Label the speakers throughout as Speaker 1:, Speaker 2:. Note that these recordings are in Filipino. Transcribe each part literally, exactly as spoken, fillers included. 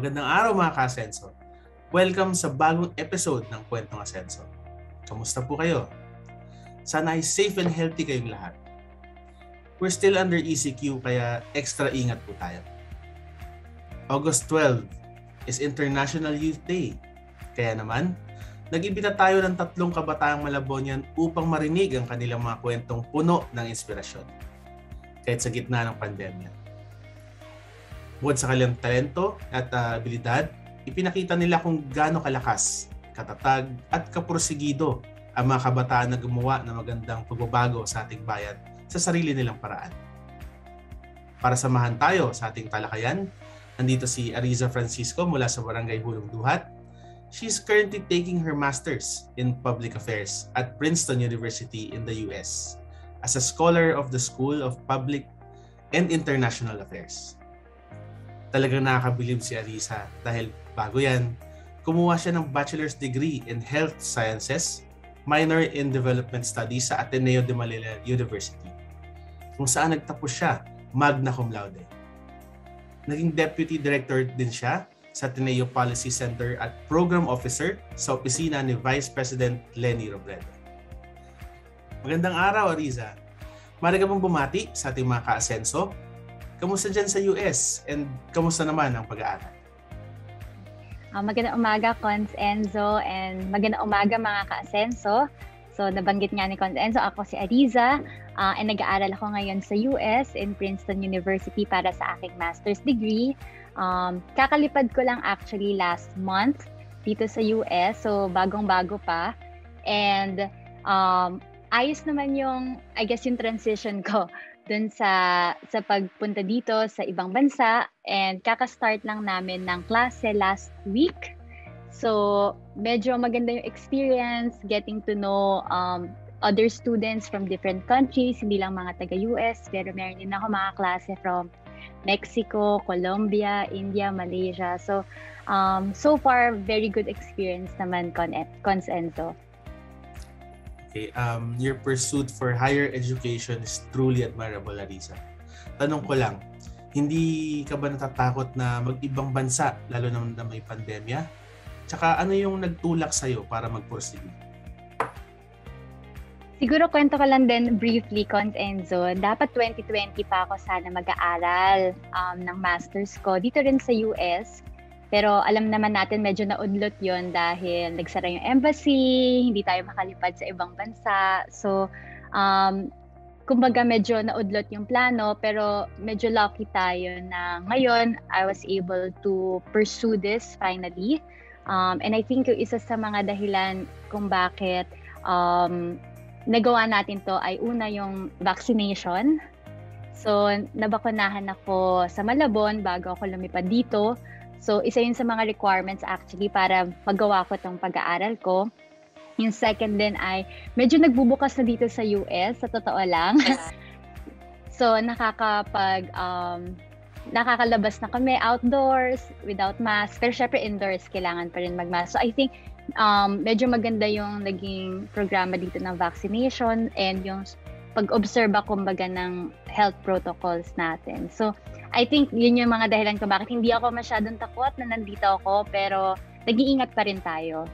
Speaker 1: Magandang araw mga ka-Asenso. Welcome sa bagong episode ng Kwentong Asenso. Kamusta po kayo? Sana ay safe and healthy kayong lahat. We're still under E C Q kaya extra ingat po tayo. August twelfth is International Youth Day. Kaya naman, nag-imbita tayo ng tatlong kabataang Malabonian upang marinig ang kanilang mga kwentong puno ng inspirasyon. Kahit sa gitna ng pandemya. Bukod sa kanilang talento at uh, abilidad, ipinakita nila kung gaano kalakas, katatag at kaporsigido ang mga kabataan na gumawa ng magandang pagbabago sa ating bayan sa sarili nilang paraan. Para samahan tayo sa ating talakayan, nandito si Ariza Francisco mula sa Barangay Hulong Duhat. She's currently taking her Masters in Public Affairs at Princeton University in the U S as a scholar of the School of Public and International Affairs. Talagang nakakabilib si Ariza dahil bago yan, kumuha siya ng bachelor's degree in Health Sciences, minor in Development Studies sa Ateneo de Manila University, kung saan nagtapos siya magna cum laude. Naging Deputy Director din siya sa Ateneo Policy Center at Program Officer sa opisina ni Vice President Leni Robredo. Magandang araw, Ariza. Maaari ka bang bumati sa ating mga ka-Asenso? Kamusta dyan sa U S and kamusta naman ang pag-aaral?
Speaker 2: Uh, magandang umaga, Cons Enzo, and magandang umaga mga ka-Asenso. So, nabanggit nga ni Cons Enzo, ako si Ariza, uh, and nag-aaral ako ngayon sa U S in Princeton University para sa aking master's degree. Um, kakalipad ko lang actually last month dito sa U S, so bagong-bago pa. And um, ayos naman yung, I guess, yung transition ko dun sa sa pagpunta dito sa ibang bansa, and kaka-start lang namin ng klase last week. So, medyo maganda yung experience, getting to know um, other students from different countries, hindi lang mga taga-U S, pero meron din ako mga klase from Mexico, Colombia, India, Malaysia. So, um, so far, very good experience naman, Cons Enzo.
Speaker 1: Okay, um, your pursuit for higher education is truly admirable, Ariza. Tanong ko lang, hindi ka ba natatakot na mag-ibang bansa, lalo na na may pandemya? Tsaka ano yung nagtulak sa'yo para mag-pursige?
Speaker 2: Siguro kwento ko lang din briefly, Cons Enzo. Dapat twenty twenty pa ako sana mag-aaral um, ng master's ko dito rin sa U S. Pero alam naman natin medyo naudlot yon dahil nagsara yung embassy, hindi tayo makalipad sa ibang bansa. So, um, kumbaga medyo naudlot yung plano, pero medyo lucky tayo na ngayon I was able to pursue this finally. Um, and I think yung isa sa mga dahilan kung bakit um, nagawa natin to ay una yung vaccination. So, nabakunahan ako sa Malabon bago ako lumipad dito. So, isa yun sa mga requirements actually para magawa ko itong pag-aaral ko. Yung second din ay medyo nagbubukas na dito sa U S, sa totoo lang. So, nakakapag, um, nakakalabas na kami outdoors, without mask. Pero syempre indoors, kailangan pa rin mag-mask. So, I think um, medyo maganda yung naging programa dito ng vaccination and yung pag-obserba kumbaga ng health protocols natin. So, I think yun yung mga dahilan kung bakit hindi ako masyadong takot na nandito ako, pero nag-iingat pa rin tayo.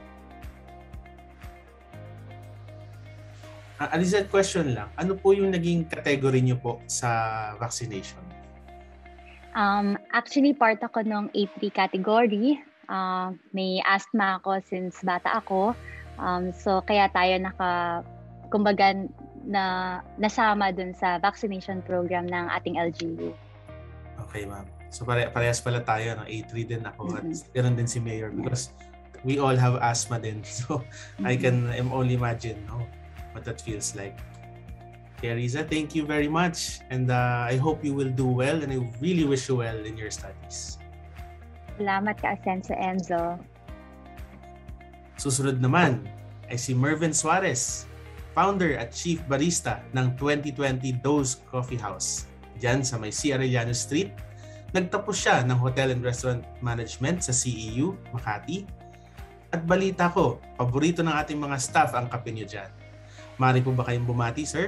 Speaker 1: Uh, Aliza, question lang. Ano po yung naging category niyo po sa vaccination?
Speaker 2: Um, actually, part ako ng A three category. Uh, may asthma ako since bata ako. Um, so, kaya tayo naka, kumbaga, na nasama dun sa vaccination program ng ating L G U.
Speaker 1: Okay, ma'am. So pare parehas pala tayo ng A three din ako, mm-hmm. At ganoon din si Mayor because we all have asthma din. So mm-hmm. I can I'm only imagine no, what that feels like. Okay, Ariza, thank you very much, and uh, I hope you will do well, and I really wish you well in your studies.
Speaker 2: Salamat ka, Asenso Enzo.
Speaker 1: Susunod naman ay si Mervin Suarez, founder at chief barista ng twenty twenty Dose Coffee House. Diyan sa may C. Arellano Street, nagtapos siya ng Hotel and Restaurant Management sa C E U, Makati. At balita ko, paborito ng ating mga staff ang kape niyo dyan. Maaari po ba kayong bumati, sir?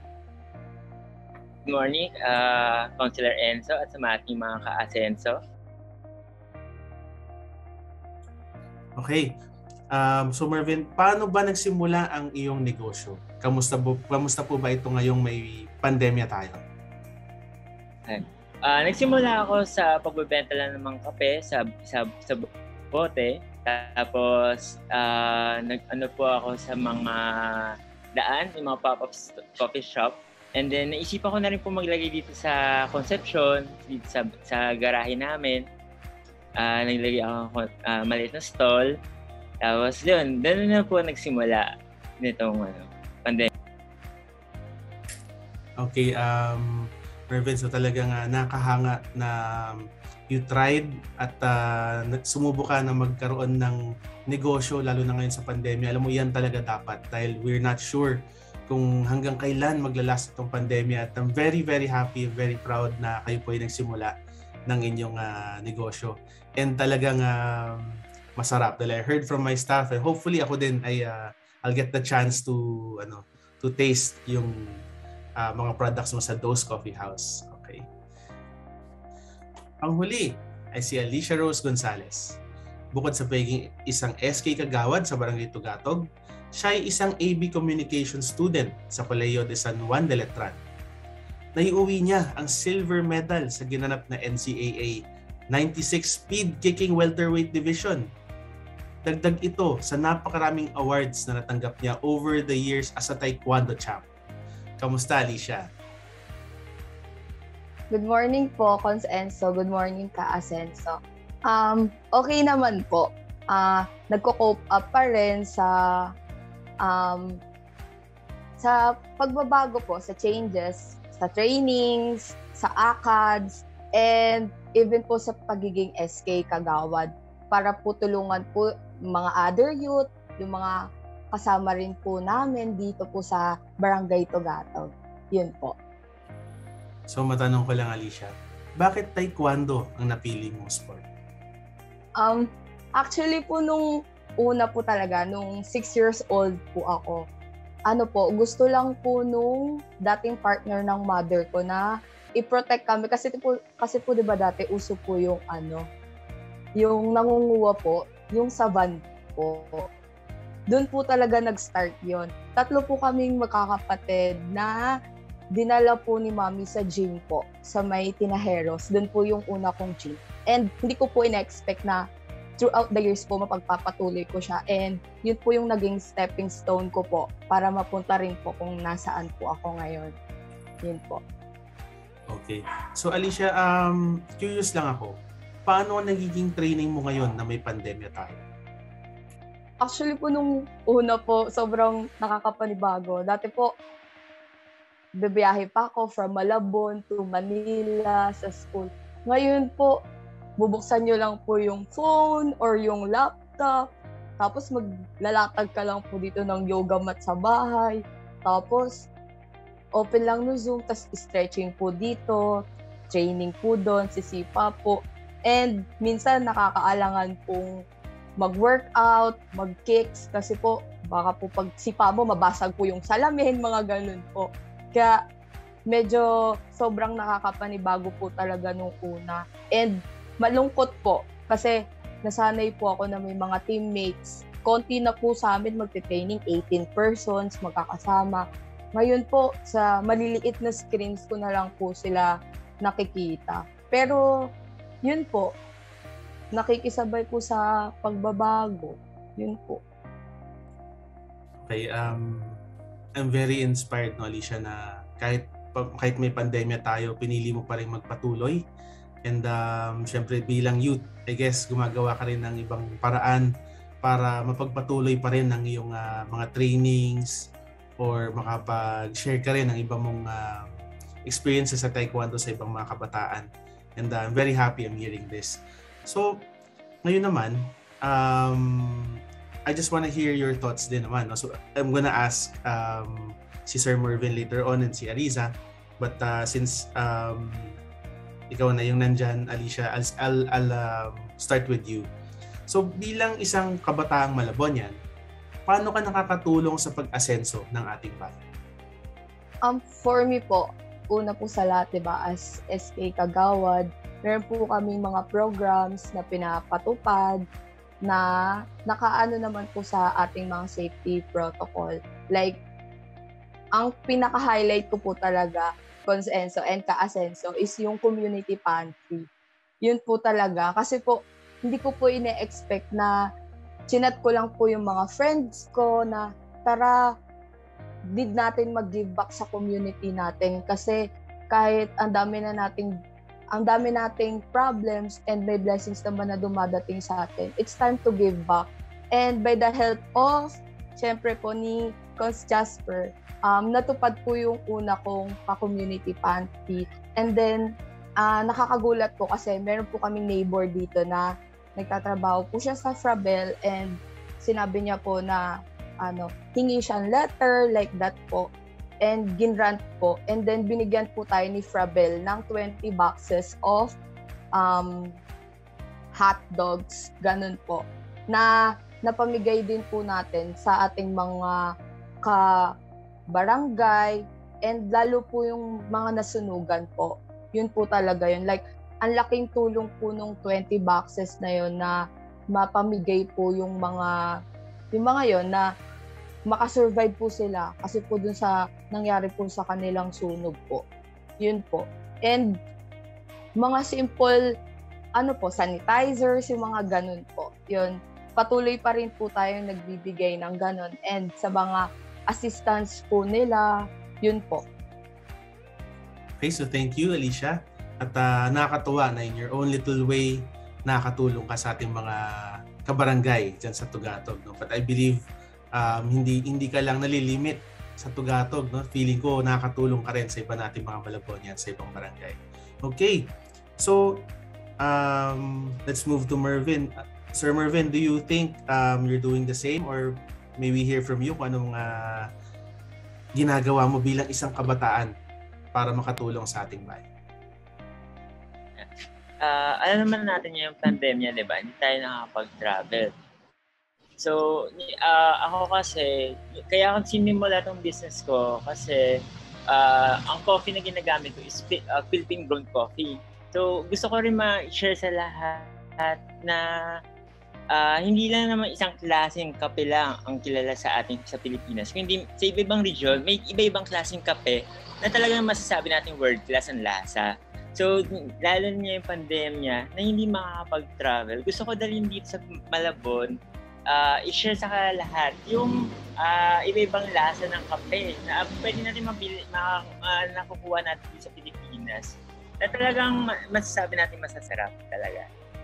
Speaker 3: Good morning, uh, Councilor Enzo at sa ating mga ka-Asenso.
Speaker 1: Okay. Um, so Mervin, paano ba nagsimula ang iyong negosyo? Kamusta po, kamusta po ba ito ngayong may pandemya tayo?
Speaker 3: Uh, nagsimula ako sa pagbebenta lang ng mga kape sa sa sa bote. Tapos uh, nag-ano po ako sa mga daan, yung mga pop-up coffee shop. And then naisipan ko na rin po maglagay dito sa Concepcion, dito sa sa garahe namin. Uh, naglagay ako uh, maliit na stall. Tapos yun, doon na po nagsimula nitong ano, pandemic.
Speaker 1: Okay, um, Mervin, so talagang uh, nakahanga na um, you tried at uh, sumubo ka na magkaroon ng negosyo, lalo na ngayon sa pandemya. Alam mo, yan talaga dapat dahil we're not sure kung hanggang kailan maglalast itong pandemya. At I'm very, very happy, very proud na kayo po ay nagsimula ng inyong uh, negosyo. And talagang uh, masarap. Dahil I heard from my staff and hopefully ako din ay uh, I'll get the chance to ano to taste yung uh, mga products mo sa Dose Coffee House. Okay. Ang huli ay si Alicia Rose Gonzalez. Bukod sa pagiging isang S K kagawad sa Barangay Tugatog, siya ay isang A B Communication student sa Colegio de San Juan de Letran. Naiuwi niya ang silver medal sa ginanap na N C A A ninety-six Speed Kicking Welterweight Division. Dagdag ito sa napakaraming awards na natanggap niya over the years as a taekwondo champ. Kamusta, Alicia?
Speaker 4: Good morning po, Cons Enzo. Good morning, Ka Asenso. Um, okay naman po. Uh, nagko-cope up pa rin sa um, sa pagbabago po, sa changes, sa trainings, sa A C A Ds, and even po sa pagiging S K kagawad para po tulungan po mga other youth, yung mga kasama rin po namin dito po sa Barangay Tugatog. Yun po.
Speaker 1: So matanong ko lang, Alicia, bakit taekwondo ang napili mong sport?
Speaker 4: Um, actually po nung una po talaga, nung six years old po ako, ano po, gusto lang po nung dating partner ng mother ko na i-protect kami kasi po kasi po 'di ba dati uso po yung ano, yung nangunguha po, yung sa van po. Doon po talaga nag-start 'yon. Tatlo po kaming magkakapatid na dinala po ni Mami sa gym po, sa may Tinajeros. Doon po yung una kong gym. And hindi ko po ina-expect na throughout the years po mapagpapatuloy ko siya. And yun po yung naging stepping stone ko po para mapunta rin po kung nasaan po ako ngayon. Yun po.
Speaker 1: Okay. So Alicia, um, curious lang ako. Paano nagiging training mo ngayon na may pandemya tayo?
Speaker 4: Actually po nung una po, sobrang nakakapanibago. Dati po, bibiyahe pa ako from Malabon to Manila sa school. Ngayon po, bubuksan nyo lang po yung phone or yung laptop. Tapos maglalatag ka lang po dito ng yoga mat sa bahay. Tapos, open lang no Zoom, tapos stretching po dito, training po doon, sisipa po. And minsan nakakaalangan pong mag-workout, mag-kicks, kasi po baka po pag sipa mo, mabasag po yung salamin, mga ganun po. Kaya medyo sobrang nakakapanibago po talaga nung una. And malungkot po kasi nasanay po ako na may mga teammates. Konti na po sa amin magte-training, eighteen persons, magkakasama. Ngayon po, sa maliliit na screens ko na lang po sila nakikita. Pero yun po, nakikisabay po sa pagbabago. Yun po.
Speaker 1: Okay, um, I'm very inspired, no, Alicia, na kahit kahit may pandemya tayo, pinili mo pa rin magpatuloy. And um, syempre bilang youth, I guess gumagawa ka rin ng ibang paraan para mapagpatuloy pa rin ng iyong uh, mga trainings or makapag-share ka rin ng ibang mong uh, experiences sa taekwondo sa ibang mga kabataan. And uh, I'm very happy I'm hearing this. So, ngayon naman, um, I just want to hear your thoughts din naman. No? So, I'm gonna ask um, si Sir Mervin later on and si Ariza. But uh, since um, ikaw na yung nandyan, Alicia, I'll, I'll, I'll uh, start with you. So, bilang isang kabataang Malabonian, paano ka nakakatulong sa pag-asenso ng ating bayan?
Speaker 4: Um, for me po, una po sa lahat, diba, as S K Kagawad, meron po kaming mga programs na pinapatupad na nakaano naman po sa ating mga safety protocol. Like, ang pinaka-highlight ko po talaga, Consenso and Ka-Asenso, is yung community pantry. Yun po talaga. Kasi po, hindi ko po ine-expect na chinat ko lang po yung mga friends ko na tara, need natin mag-give back sa community natin. Kasi kahit ang dami na nating ang dami nating problems and may blessings naman na dumadating sa atin, it's time to give back. And by the help of, syempre po ni Cons Jasper, um, natupad po yung una kong pa-community pantry. And then, uh, nakakagulat po kasi meron po kaming neighbor dito na nagtatrabaho po siya sa Frabel and sinabi niya po na ano, hingi siyang letter like that po. And ginrant po. And then binigyan po tayo ni Frabel ng twenty boxes of um, hot dogs. Ganun po. Na napamigay din po natin sa ating mga ka-barangay and lalo po yung mga nasunugan po. Yun po talaga yun. Like, ang laking tulong po nung twenty boxes na yun na mapamigay po yung mga yung mga yun na makasurvive po sila kasi po dun sa nangyari po sa kanilang sunog po. Yun po. And mga simple, ano po, sanitizers, yung mga ganun po. Yun. Patuloy pa rin po tayong nagbibigay ng ganun. And sa mga assistance po nila, yun po.
Speaker 1: Okay, so thank you, Alicia. At uh, nakakatuwa na in your own little way, nakakatulong ka sa ating mga kabarangay dyan sa Tugatog. No? But I believe Um, hindi hindi ka lang nalilimit sa Tugatog, no? Feeling ko nakakatulong ka rin sa iba nating mga Malabonian sa ibang barangay. Okay. So, um, let's move to Mervin. Uh, Sir Mervin, do you think um, you're doing the same or maybe hear from you kung anong uh, ginagawa mo bilang isang kabataan para makatulong sa ating bayan?
Speaker 3: Uh, alam naman natin yung pandemya, di ba? Hindi tayo nakakapag-travel. So, uh, ako kasi, kaya ako sinimula itong business ko kasi uh, ang coffee na ginagamit ko is uh, Philippine grown coffee. So, gusto ko rin ma-share sa lahat na uh, hindi lang naman isang klaseng kape lang ang kilala sa atin sa Pilipinas. Kundi sa iba-ibang region, may iba-ibang klaseng kape na talagang masasabi natin world class ang lasa. So, lalo na yung pandemya na hindi makakapag-travel, gusto ko dalhin dito sa Malabon, Uh, i-share sa lahat yung uh, iba-ibang lasa ng kape na pwede natin mabili, ma, uh, nakukuha natin sa Pilipinas na talagang masasabi natin masasarap talaga.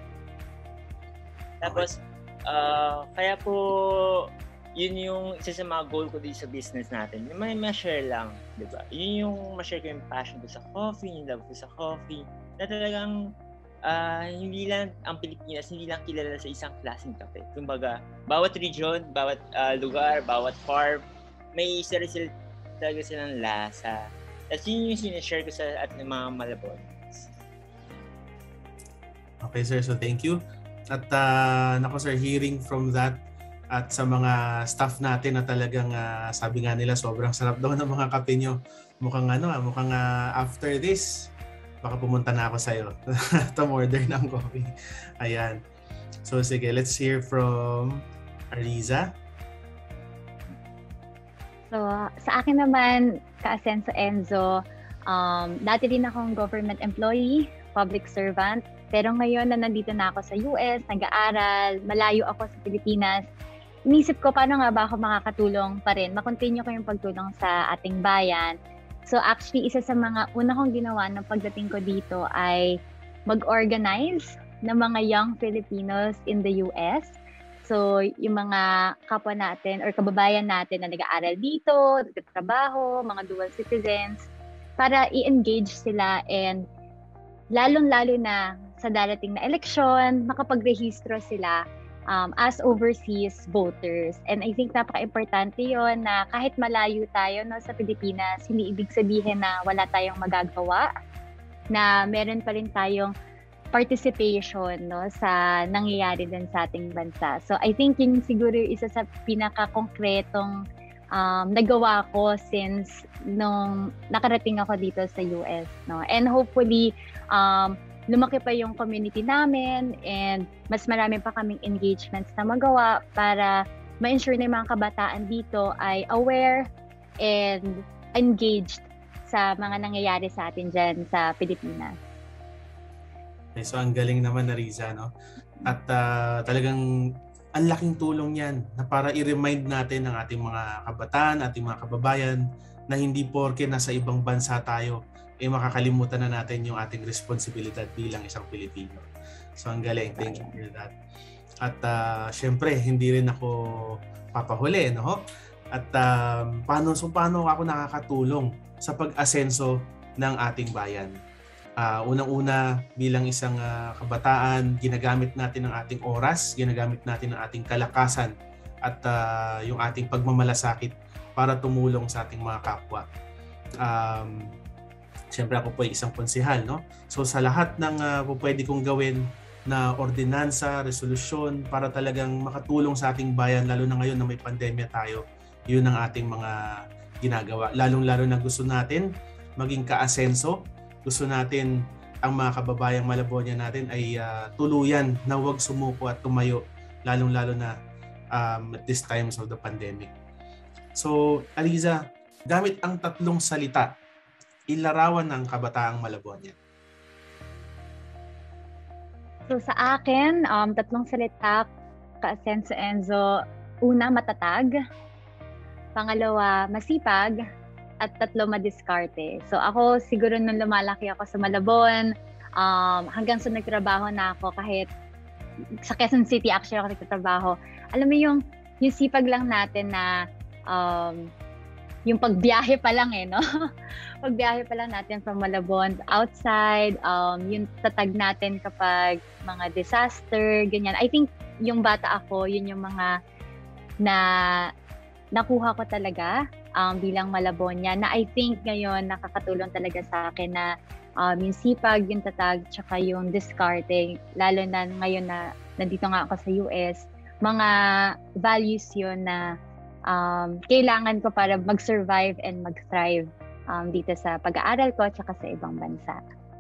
Speaker 3: Tapos, uh, kaya po, yun yung isa sa mga goal ko dito sa business natin. Yung may ma-share lang, di ba? Yun yung ma-share ko yung passion ko sa coffee, yung love ko sa coffee, na talagang Uh, hindi lang ang Pilipinas, hindi lang kilala sa isang klaseng kape. Kumbaga, bawat region, bawat uh, lugar, bawat farm, may sarili talaga silang lasa. At yun yung sinashare ko sa at ng mga Malabonians.
Speaker 1: Okay, sir. So, thank you. At uh, nako, sir, hearing from that at sa mga staff natin na talagang uh, sabi nga nila sobrang sarap daw ng mga kape nyo. Mukhang ano, mukhang uh, after this, baka pumunta na ako sa'yo to order ng coffee. Ayan. So, sige, let's hear from Ariza.
Speaker 2: So, sa akin naman, Ka-Asenso Enzo, um, dati din akong government employee, public servant. Pero ngayon na nandito na ako sa U S, nag-aaral, malayo ako sa Pilipinas, inisip ko paano nga ba ako makakatulong pa rin, makontinue ko yung pagtulong sa ating bayan. So actually, isa sa mga una kong ginawa ng pagdating ko dito ay mag-organize ng mga young Filipinos in the U S. So yung mga kapwa natin or kababayan natin na nag-aaral dito, nagtatrabaho, mga dual citizens, para i-engage sila and lalong-lalo na sa darating na eleksyon, makapag-rehistro sila Um, as overseas voters. And I think napaka-importante yon na kahit malayo tayo no, sa Pilipinas, hindi ibig sabihin na wala tayong magagawa, na meron pa rin tayong participation no, sa nangyayari din sa ating bansa. So I think yun siguro isa sa pinaka-konkretong um, nagawa ko since nung nakarating ako dito sa U S. No? And hopefully, um, lumaki pa yung community namin and mas marami pa kaming engagements na magawa para ma-ensure na yung mga kabataan dito ay aware and engaged sa mga nangyayari sa atin dyan sa Pilipinas.
Speaker 1: Okay, so ang galing naman na Riza, no? At uh, talagang ang laking tulong yan na para i-remind natin ng ating mga kabataan, ating mga kababayan na hindi porke nasa ibang bansa tayo, eh makakalimutan na natin yung ating responsibilidad bilang isang Pilipino. So ang galing, thank you for that. At uh, syempre, hindi rin ako papahuli, no? At uh, paano, so paano ako nakakatulong sa pag-asenso ng ating bayan? Uh, unang-una, bilang isang uh, kabataan, ginagamit natin ang ating oras, ginagamit natin ang ating kalakasan at uh, yung ating pagmamalasakit para tumulong sa ating mga kapwa. Um, Siyempre ako po ay isang konsehal, no? So sa lahat ng uh, pwede kong gawin na ordinansa, resolusyon para talagang makatulong sa ating bayan, lalo na ngayon na may pandemya tayo, yun ang ating mga ginagawa. Lalong-lalo na gusto natin maging kaasenso. Gusto natin ang mga kababayang Malabonian natin ay uh, tuluyan na huwag sumuko at tumayo, lalong-lalo na um, at this times of the pandemic. So, Aliza, gamit ang tatlong salita, ilarawan ng kabataang Malabonian.
Speaker 2: So sa akin, um, tatlong salita, ka-Asenso Enzo, una, matatag, pangalawa, masipag, at tatlo, madiskarte. So ako, siguro nung lumalaki ako sa Malabon, um, hanggang sa nagtrabaho na ako, kahit sa Quezon City actually ako nagtatrabaho, alam mo yung, yung sipag lang natin na um, yung pagbiyahe pa lang eh, no? Pagbiyahe pa lang natin from Malabon outside, um, yung tatag natin kapag mga disaster, ganyan. I think yung bata ako, yun yung mga na nakuha ko talaga um, bilang Malabonian na I think ngayon nakakatulong talaga sa akin na um, yung sipag, yung tatag, tsaka yung discarding, lalo na ngayon na nandito nga ako sa U S, mga values yun na um, kailangan ko para mag-survive and mag-thrive um, dito sa pag-aaral ko tsaka sa ibang bansa.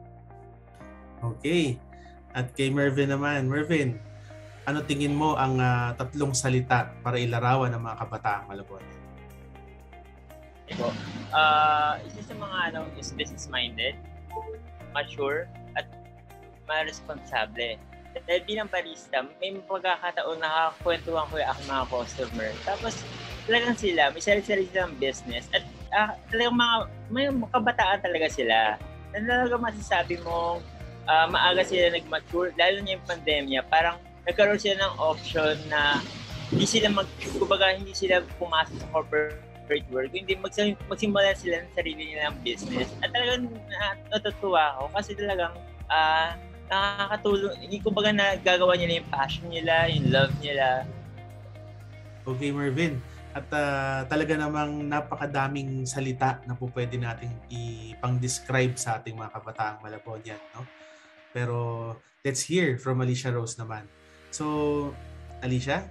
Speaker 1: Okay. At kay Mervin naman. Mervin, ano tingin mo ang uh, tatlong salita para ilarawan ng mga kabataang Malabonian?
Speaker 3: Ito, uh, isa sa mga ano, is business-minded, mature, at ma-responsable. Dahil bilang barista, may pagkakataon na nakakwentuhan ko yung aking mga customer. Tapos, talagang sila, may sarili-sarili silang business. At uh, talagang mga, may kabataan talaga sila. Na talaga masasabi mo, uh, maaga sila nag-mature, lalo na yung pandemya, parang nagkaroon sila ng option na hindi sila mag, kumbaga, hindi sila pumasok sa corporate work, hindi magsim- magsimula sila ng sarili nilang business. At talagang uh, natutuwa ako kasi talagang uh, nakakatulong, hindi kumbaga nagagawa nila yung passion nila, yung love nila.
Speaker 1: Okay, Mervin. At uh, talaga namang napakadaming salita na po pwede nating ipang-describe sa ating mga kabataang Malabonian, no? Pero let's hear from Alicia Rose naman. So, Alicia?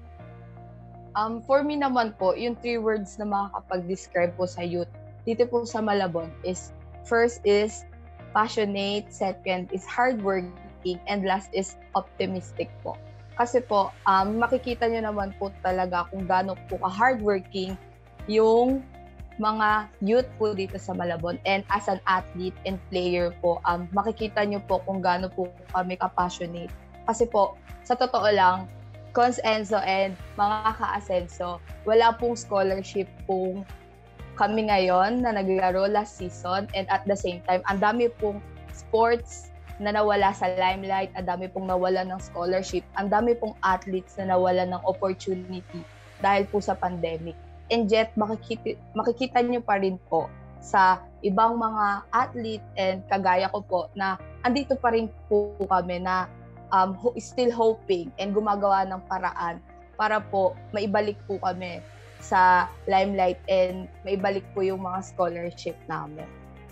Speaker 4: Um, for me naman po, yung three words na makakapag-describe po sa youth dito po sa Malabon is, first is passionate, second is hardworking, and last is optimistic po. Kasi po, um, makikita nyo naman po talaga kung gaano po ka-hardworking yung mga youth po dito sa Malabon. And as an athlete and player po, um, makikita nyo po kung gaano po kami ka-passionate. Kasi po, sa totoo lang, Cons Enzo and mga ka-Asenso, wala pong scholarship pong kami ngayon na naglaro last season, and at the same time, ang dami pong sports na nawala sa limelight, ang dami pong nawala ng scholarship, ang dami pong athletes na nawala ng opportunity dahil po sa pandemic. And yet, makikita, makikita nyo pa rin po sa ibang mga athlete and kagaya ko po na andito pa rin po kami na um, still hoping and gumagawa ng paraan para po maibalik po kami sa limelight and maibalik po yung mga scholarship namin.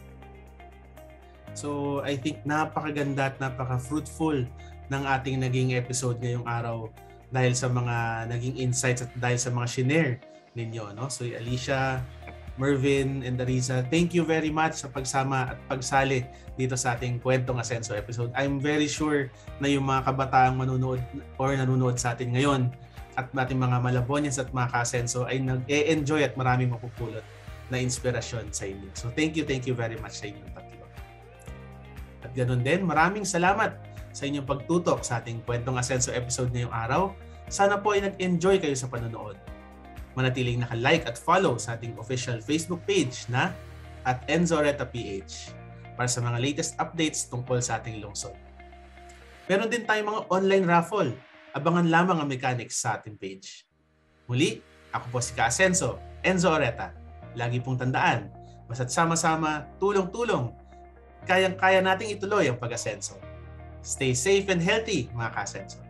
Speaker 1: So, I think napakaganda at napaka-fruitful ng ating naging episode ngayong araw dahil sa mga naging insights at dahil sa mga shinare ninyo, no? So, Alicia, Mervin and Darisa, thank you very much sa pagsama at pagsali dito sa ating Kwentong Asenso episode. I'm very sure na yung mga kabataang manunood or nanonood sa atin ngayon at nating mga Malabonians at mga ka-Asenso ay nag-e-enjoy at maraming mapupulot na inspirasyon sa inyo. So thank you, thank you very much sa inyong tatlo. At ganoon din, maraming salamat sa inyong pagtutok sa ating Kwentong Asenso episode ngayong araw. Sana po ay nag-enjoy kayo sa panonood. Manatiling naka-like at follow sa ating official Facebook page na at Enzo Oreta P H para sa mga latest updates tungkol sa ating lungsod. Meron din tayong mga online raffle. Abangan lamang ang mechanics sa ating page. Muli, ako po si Ka-Asenso, Enzo Oreta. Lagi pong tandaan, basta't sama-sama, tulong-tulong, kayang-kaya nating ituloy ang pag-asenso. Stay safe and healthy, mga Ka-Asenso.